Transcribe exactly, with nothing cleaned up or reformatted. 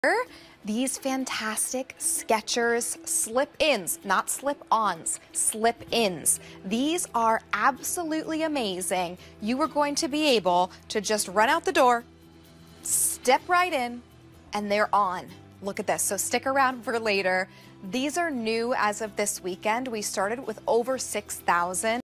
These fantastic Skechers slip-ins, not slip-ons, slip-ins. These are absolutely amazing. You are going to be able to just run out the door, step right in, and they're on. Look at this. So stick around for later. These are new as of this weekend. We started with over six thousand.